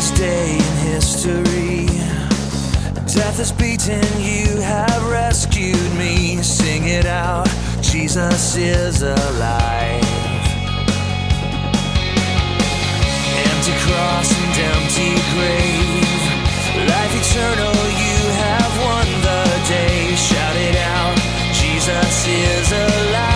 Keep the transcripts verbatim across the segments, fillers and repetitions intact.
this day in history. Death is beaten, you have rescued me. Sing it out, Jesus is alive. Empty cross and empty grave, life eternal, you have won the day. Shout it out, Jesus is alive.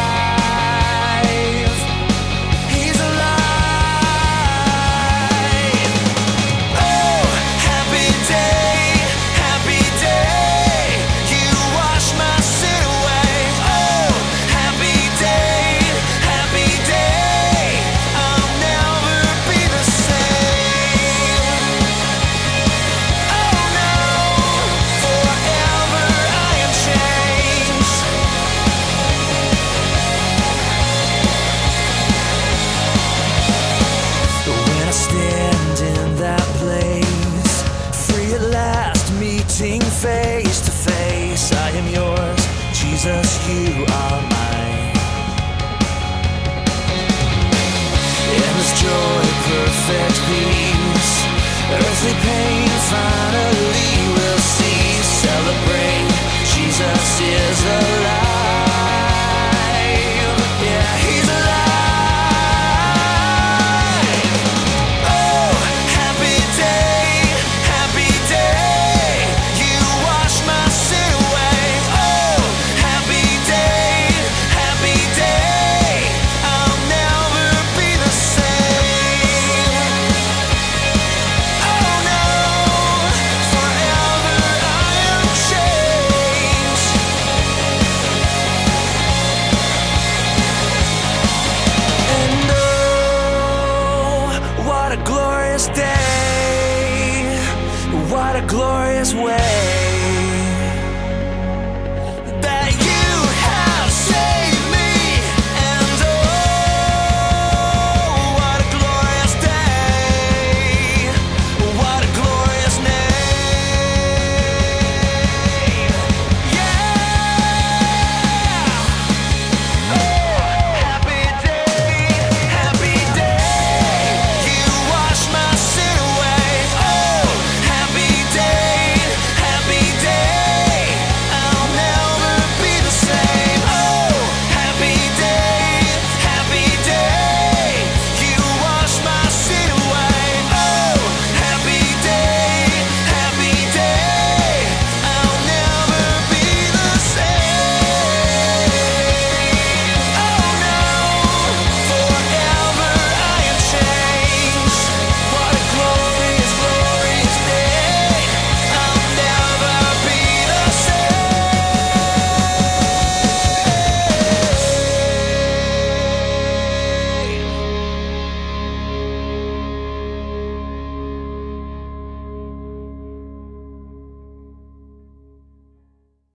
Face to face, I am yours, Jesus, you are mine. Endless joy, perfect peace, earthly pain finally will cease. Celebrate, Jesus is alive. Yeah, he's alive. What a glorious day, what a glorious way.